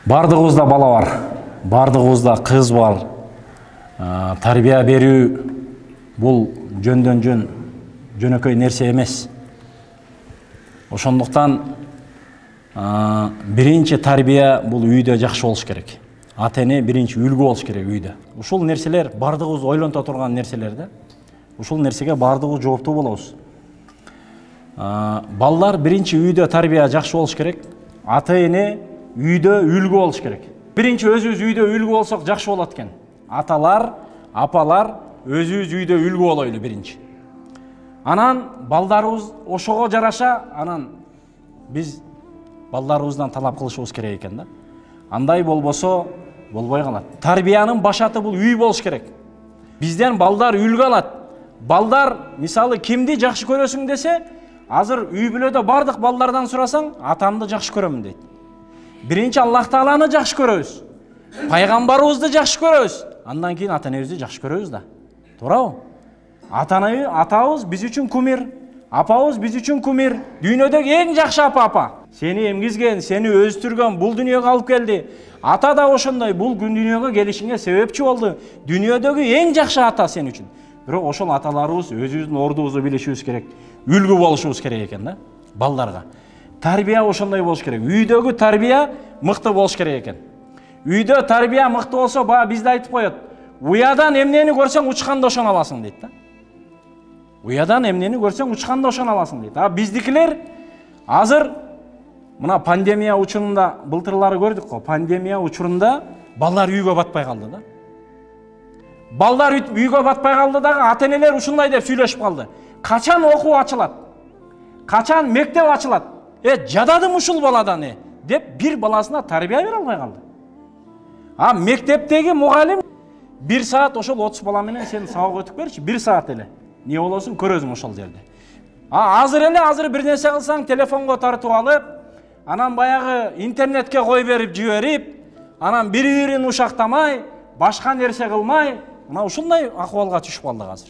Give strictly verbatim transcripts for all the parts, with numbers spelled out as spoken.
Бардығызда бала бар, бардығызда қыз бар. Тарбия берүү бул жөндөн жөн жөнөкөй нерсе эмес. Ошондуктан биринчи тарбия бул үйдө жакшы болуш керек. Ата-эне биринчи үлгү болуш керек үйдө. Ушул нерселер бардыгыбыз ойлонто турган нерселер да. Ушул нерсеге бардыгыбыз жооптуу болобуз. Балдар биринчи үйдө тарбия жакшы болуш керек. Ата-эне үйдө үлгү болуш керек. Биринчи өзүбүз үйдө үлгү болсок жакшы болот экен. Аталар, апалар өзүбүз үйдө үлгү болойлу биринчи. Анан балдарыбыз ошого жараша, анан биз балдарыбыздан талап кылышыбыз керек экен да. Андай болбосо болбой калат. Тарбиянын башаты бул үй болуш керек. Бизден балдар үлгү алат. Балдар, мисалы, кимди жакшы көрөсүң десе, азыр үй бүлөдө бардык балдардан сурасаң, атамды жакшы көрөмүн дейт. Биринчи Аллах Тааланы жакшы көрөбүз. Пайгамбарыбызды жакшы көрөбүз. Андан кийин ата-энебизди жакшы көрөбүз да. Туурабы? Ата-ана, атабыз биз үчүн кумир, апабыз биз үчүн кумир. Дүйнөдөгү эң жакшы апа апа. Сени эмгизген, сени өстүргөн, бул дүйнөгө алып келди. Ата да ошондой, бул дүйнөгө келишиңе себепчи болду. Дүйнөдөгү эң жакшы ата сен үчүн. Бирок ошол аталарыбыз өзүбүздүн ордубузду билишибиз керек. Үлгү болушубуз керек экен да, балдарга. Тарбия ошондой болуш керек. Үйдөгү тарбия мыкты болуш керек экен. Үйдө тарбия мыкты болсо, баа бизде айтып коет. Уядан эмнени көрсөң учканда ошону аласың дейт да. Уядан эмнени көрсөң учканда ошону аласың дейт. А биздикилер азыр мына пандемия учурунда былтырлары көрдүк го. Пандемия учурунда балдар үйгө батпай калды да. Балдар үйгө батпай калды дагы ата-энелер ушундай деп сүйлөшүп калды. Качан окуу ачылат? Качан мектеп ачылат? Э, жададым ушул баладан э, деп бир баласына тарбия бере албай калды. А мектептеги мугалим бир саат ошол отуз бала менен сен сабак өтүп берчи, бир саат эле. Не болосуң көрөсүң ошол жерде. А азыр эле азыр бир нерсе кылсаң телефонго тартып алып, анан баягы интернетке кой берип жиберип, анан бири-бирин ушактамай, башка нерсе кылмай, мына ушундай акыбалга түшүп калдык азыр.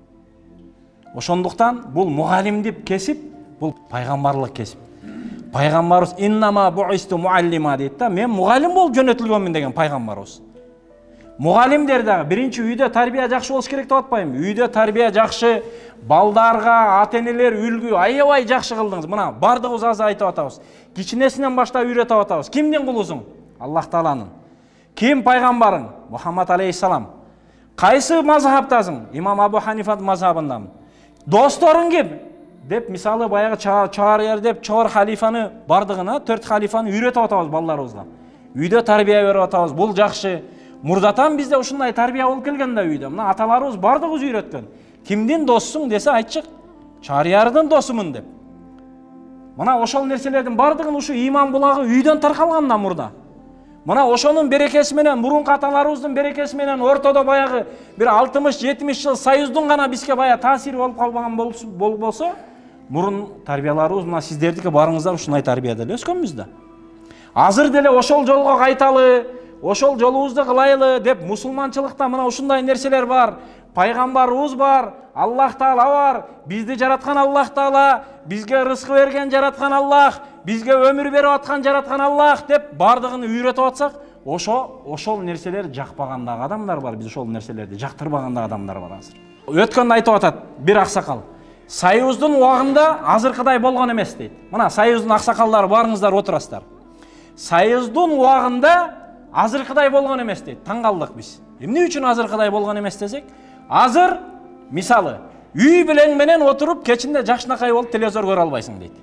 Ошондуктан бул мугалимдик кесип, бул пайгамбарлык кесип. Пайгамбарыбыз иннама буисту муаллима дейт да, мен мугалим болуп жөнөтүлгөнмүн деген пайгамбарыбыз. Мугалимдер дагы биринчи үйдө тарбия жакшы болуш керек деп атпайбы? Үйдө тарбия жакшы, балдарга ата-энелер үлгү, аябай жакшы кылдыңыз. Мына бардыгыбыз азыр айтып атабыз. Кичинесинен баштап үйрөтүп атабыз. Кимдин кулусуң? Аллах Тааланын. Ким пайгамбарың? Мухаммад алейхиссалам. Кайсы мазхабтасың? Имам Абу Ханифанын мазхабындамын. Досторуң ким? Деп мисалы баягы чаар деп чоор халифаны бардыгына, төрт халифаны үйрөтүп атабыз балдарыбызга. Үйдө тарбия берип атабыз. Бул жакшы. Мурдатан бизде ушундай тарбия болуп келген да үйдө. Мына аталарыбыз бардыгыбыз үйрөткөн. Кимдин доссуң десе айтчык. Чаарыярдын досумун деп. Мына ошол нерселердин бардыгын ушу иман булагы үйдөн таркалган да мурда. Мына ошонун берекеси менен, мурунку аталарыбыздын берекеси менен ортодо баягы бир алтымыш жетимиш жыл союздун гана бизге бая таасири болуп калбаган болбосо, мурун тарбияларыбыз мына сиздердики барыңыздар ушундай тарбияда эле өскөнбүз да. Азыр деле ошол жолго кайталы, ошол жолубузду кылайлы деп мусулманчылыкта мына ушундай нерселер бар. Пайгамбарыбыз бар, Аллах Таала бар, бизди жараткан Аллах Таала, бизге рызкы берген жараткан Аллах, бизге өмүр берип аткан жараткан Аллах деп бардыгын үйрөтүп атсак, ошо ошол нерселер жакпагандагы адамдар бар, биз ошол нерселерди жактырбагандагы адамдар бар азыр. Өткөндө айтып атат бир аксакал. Союздун убагында азыркыдай болгон эмес дейт. Мына Союздун аксакалдары барыңыздар отурасыздар. Союздун убагында азыркыдай болгон эмес дейт. Таң калдык биз. Эмне үчүн азыркыдай болгон эмес десек, азыр мисалы үй бүлөң менен отуруп кечинде жакшынакай болуп телевизор көрө албайсың дейт.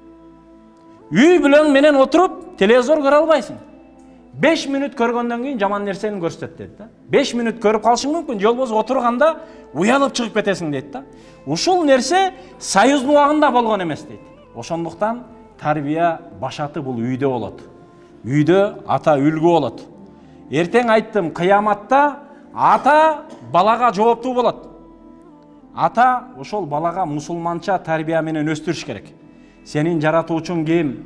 Үй бүлөң менен отуруп телевизор көрө албайсың. беш мүнөт көргөндөн кийин жаман нерсени көрсөтөт дейт да. беш мүнөт көрүп калышың мүмкүн, жолбоз отурганда уялып чыгып кетесиң дейт да. Ушул нерсе Союздун убагында болгон эмес дейт. Ошондуктан тарбия башаты бул үйдө болот. Үйдө ата үлгү болот. Эртең айттым, кыяматта ата балага жооптуу болот. Ата ошол балага мусулманча тарбия менен өстүрүш керек. Сенин жаратуучуң ким?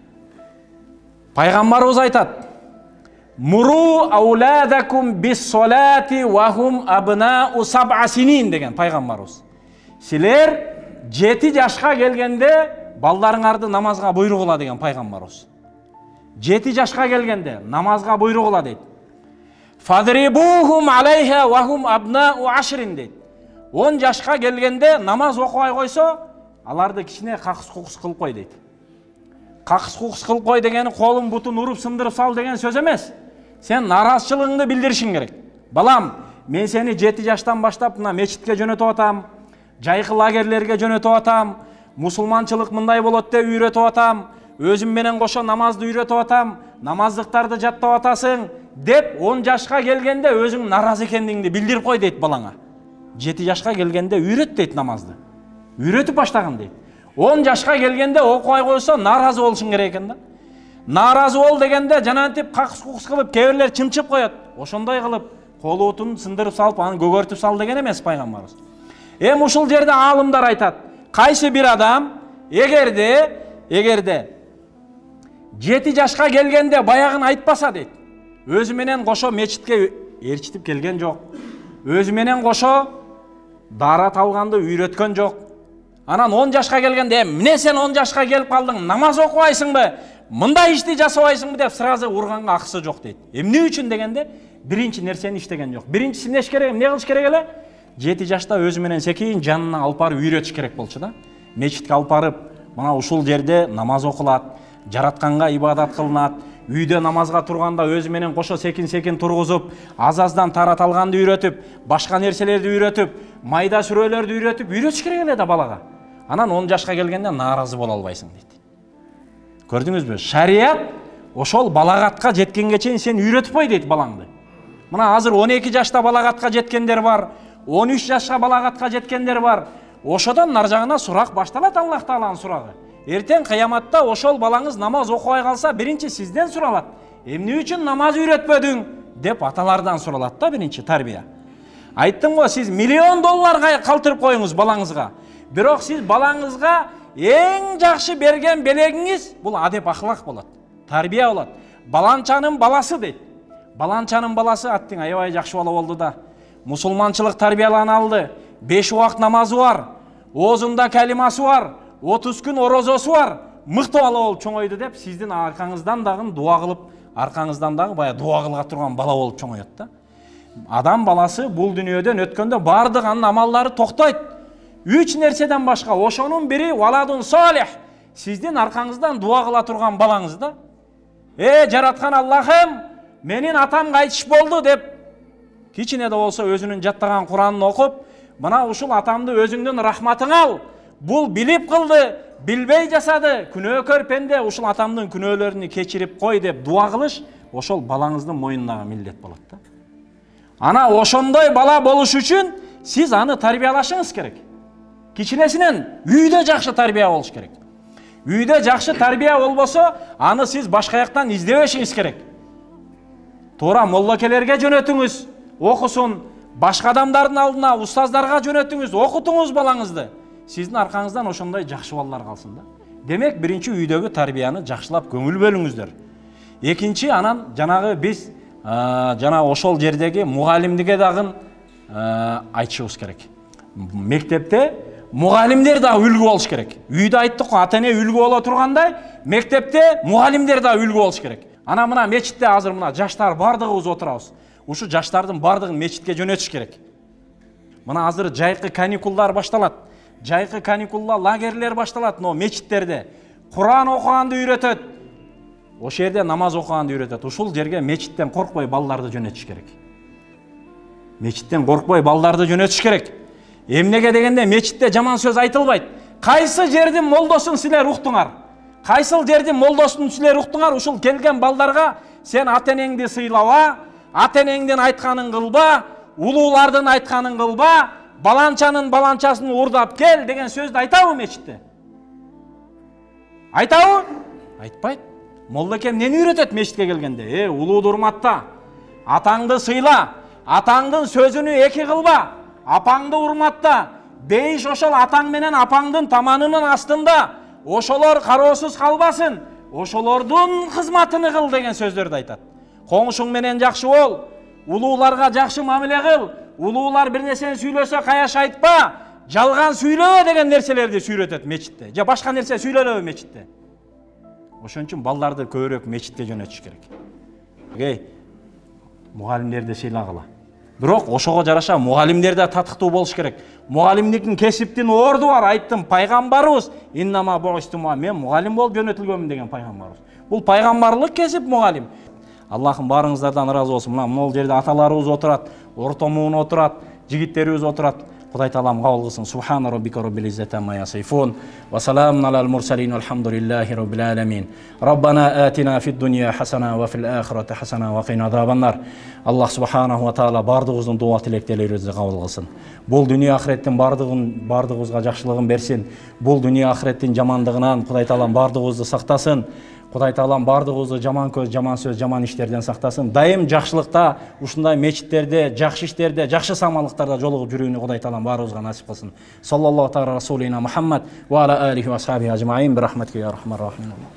Пайгамбарыбыз айтат: "Муру ауладакум бис-салати ва хум абнау саб'a синин" деген пайгамбарыбыз. Силер жети жашка келгенде балдарыңарды намазга буйругула деген пайгамбарыбыз. жети жашка келгенде намазга буйрук кыла дейт. Фадрибухум алейха ва хум абнау ашрин дейт. он жашка келгенде намаз окубай койсо, аларды кичине какыс кукус кылып кой дейт. Какыс кукус кылып кой дегени колун бутун уруп сындырып сал деген сөз эмес. Сен наразычылыгыңды билдиришиң керек. Балам, мен сени жети жаштан баштап мына мечитке жөнөтүп атам, жайкы лагерлерге жөнөтүп атам, мусулманчылык мындай болот деп үйрөтүп атам, өзүм менен кошо намазды үйрөтүп атам, намаздыктарды жаттап атасың деп он жашка келгенде өзүң наразы экендигиңди билдирип кой дейт балаңа. жети жашка келгенде үйрөт дейт намазды. Үйрөтүп баштагын дейт. он жашка келгенде окубай койсо наразы болушуң керек экен да. Наразы бол дегенде жанантип какыс кукус кылып, кээ бирлер чымчып коет. Ошондой кылып колу бутун сындырып салып, аны көгөртүп сал деген эмес пайгамбарыбыз. Эм ушул жерде аалымдар айтат. Кайсы бир адам эгерде эгерде жети жашка келгенде баягын айтпаса дейт. Өзү менен кошо мечитке ээрчитип келген жок. Өзү менен кошо дарат алганды үйрөткөн жок. Анан он жашка келгенде, эмне сен он жашка келип калдың, намаз окубайсыңбы, мындай ишти жасабайсыңбы деп сразу урганга акысы жок дейт. Эмне үчүн дегенде, биринчи нерсени иштеген жок. Биринчиси эмне керек, эмне кылыш керек эле? жети жашта өзү менен секейин жанына алып барып үйрөтүш керек болчу да. Мечитке алып барып, мына ушул жерде намаз окулат, жаратканга ибадат кылынат, үйдө намазга турганда өзү менен кошо секин-секин тургузуп, аз-аздан тарат алганды үйрөтүп, башка нерселерди үйрөтүп, майда сүрөлөрдү үйрөтүп, үйрөтүш керек эле да балага. Анан он жашка келгенде нааразы боло албайсың дейт. Көрдүңүзбү? Шарият ошол балагатка жеткенге чейин сен үйрөтүп кой дейт балаңды. Мына азыр он эки жашта балагатка жеткендер бар, он үч жашка балагатка жеткендер бар. Ошодон нар жагына сурак башталат, Аллах Тааланын сурагы. Эртең кыяматта ошол балаңыз намаз окубай калса, биринчи сизден суралат. Эмне үчүн намаз үйрөтпөдүң деп аталардан суралат да, биринчи тарбия. Айттым го, сиз миллион долларга калтырып коюңуз балаңызга. Бирок сиз балаңызга эң жакшы берген белегиңиз бул адеп ахлак болот. Тарбия болот. Баланчанын баласы дейт. Баланчанын баласы аттың аябай жакшы бала болду да. Мусулманчылык тарбиялана алды. беш убакыт намазы бар. Оозунда калимасы бар. отуз күн орозосу бар. Мыкты бала болуп чоңойду деп сиздин аркаңыздан дагы дуа кылып, аркаңыздан дагы бая дуа кылга турган бала болуп чоңоет да. Адам баласы бул дүйнөдөн өткөндө бардык анын амалдары токтойт. Үч нерседен башка, ошонун бири валадун салих. Сиздин аркаңыздан дуа кыла турган балаңыз да. Э, жараткан Аллахым, менин атам кайтыш болду деп кичине да болсо өзүнүн жаттаган Куранын окуп, мына ушул атамды өзүңдүн рахматың ал. Бул билип кылды, билбей жасады, күнөөкөр пенде, ушул атамдын күнөөлөрүнү кечирип кой деп дуа кылыш, ошол балаңыздын мойнундагы милдет болот да. Ана ошондой бала болуш үчүн сиз аны тарбиялашыңыз керек. Кичинесинен үйдө жакшы тарбия болуш керек. Үйдө жакшы тарбия болбосо, аны сиз башка жактан издебешиңиз керек. Туура моллокелерге жөнөтүңүз, окусун, башка адамдардын алдына, устаздарга жөнөтүңүз, окутуңуз балаңызды. Сиздин аркаңыздан ошондой жакшы балдар калсын да. Демек, биринчи үйдөгү тарбияны жакшылап көңүл бөлүңүздөр. Экинчи, анан жанагы биз жана ошол жердеги мугалимдиге дагы айтышыбыз керек. Мектепте мугалимдер да үлгү болуш керек. Үйдө айттык го, ата-эне үлгү боло тургандай, мектепте мугалимдер да үлгү болуш керек. Ана мына мечитте азыр мына жаштар бардыгыбыз отурабыз. Ушу жаштардын бардыгын мечитке жөнөтүш керек. Мына азыр жайкы каникулдар башталат. Жайкы каникулда лагерлер башталат, но мечиттерде Куран окуганды үйрөтөт. Ошол жерде намаз окуганды үйрөтөт. Ушул жерге мечиттен коркпой балдарды жөнөтүш керек. Мечиттен коркпой балдарды жөнөтүш керек. Эмнеге дегенде мечитте жаман сөз айтылбайт. Кайсы жердин молдосун силер уктуңар? Кайсыл жердин молдосун силер уктуңар? Ушул келген балдарга сен ата-энеңди сыйлаба, ата-энеңдин айтканын кылба, улуулардын айтканын кылба, баланчанын баланчасын урдап кел деген сөздү айтабы мечитте? Айтабы? Айтпайт. Молдоке эмнени үйрөтөт мечитке келгенде? Э, улууду урматта, атаңды сыйла, атаңдын сөзүнү эки кылба, апаңды урматта, бейиш ошол атаң менен апаңдын таманынын астында, ошолор кароосуз калбасын, ошолордун кызматыны кыл деген сөздөрдү айтат. Коңшуң менен жакшы бол, улууларга жакшы мамиле кыл, улуулар бир нерсени сүйлөсө каяш айтпа, жалган сүйлөө деген нерселерди үйрөтөт мечитте. Же башка нерсе сүйлөлөбү мечитте? Ошон үчүн балдарды көбүрөөк мечитте жөнөтүш керек. Окей. Мугалимдерди сыйлагыла. Бирок ошого жараша мугалимдер да татыктуу болуш керек. Мугалимдиктин кесиптин орду бар. Айттым, пайгамбарыбыз иннама буистума, мен мугалим болуп жөнөтүлгөнмүн деген пайгамбарыбыз. Бул пайгамбарлык кесип мугалим. Аллахым барыңыздардан разы болсун. Мына могул жерде аталарыбыз отурат, ортомуун отурат, жигиттерибиз отурат. Кудай таалам кабыл кылсын. Субхана роббика роббил иззати амма ясифун ва саламун алал мурсалин алхамдулиллахи роббил аламин. Раббана атина фид дунья хасана ва фил ахирати хасана ва қина азабаннар. Аллах субханаху ва таала бардыгыбыздын дуа тилектелерибизди кабыл кылсын. Бул дүйнө ахиреттин бардыгын бардыгыбызга жакшылыгын берсин. Бул дүйнө ахиреттин жамандыгынан Кудай таалам бардыгыбызды сактасын. Кудай таалам бардыгыбызды жаман көз, жаман сөз, жаман иштерден сактасын. Дайым жакшылыкта, ушундай мечиттерде, жакшы иштерде, жакшы самалыктарда жолугуп жүрүүнү Кудай таалам баарыбызга насип кылсын. Саллаллаху тааля расулина Мухаммад ва ала алихи ва асхабихи ажмаин би рахматика я архамар рахимин.